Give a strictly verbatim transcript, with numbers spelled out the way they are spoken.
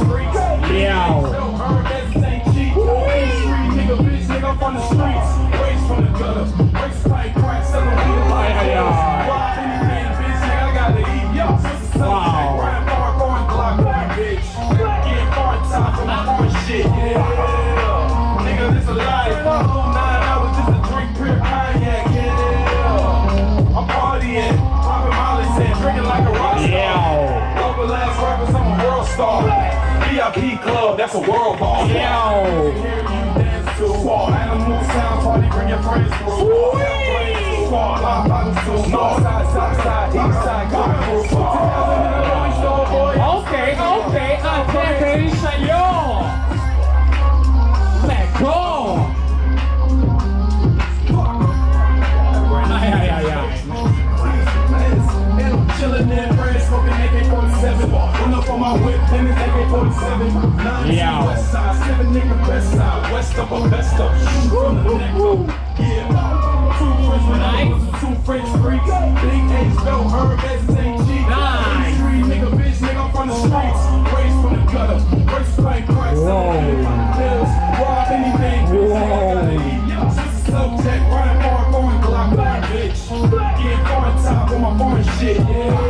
streets. Yeah. Nigga, bitch, nigga, I'm from the streets. Raised from the gutter. Raised like crack, selling weed like rock anything, bitch, nigga, I gotta eat. Yo, sister, wow. Riding far, going Glock, bitch. Getting far top from my own shit, yeah. Nigga, this a life. Nine hours just to drink pure cognac, yeah. I'm partying, popping molly, saying, drinking like a rock star. Yeah. Over last rappers, I'm a world star. V I P club, that's a world ball. Yeah. Squad, animal sound party, bring your friends through. Squad, live bottles too. North side, south side, east side, go through. Okay, okay, attention, yo. Let go. Ay, ay, ay, ay. Chillin' in bread, smoking A K forty-seven. Run up on my whip, then it's A K forty-seven. Yeah. West side, seven nigga best side. West up or best up. Shoot from the neck up. Yeah. Two French with two French freaks. Big H, Bell, Herb, S, Saint G. Nice. Street nigga, bitch, nigga, I'm from the streets. Raised from the gutter. Raised like Christ. Pills, rob anything. Subject, running far, going Glock, bitch. Getting far top on my foreign shit, yeah.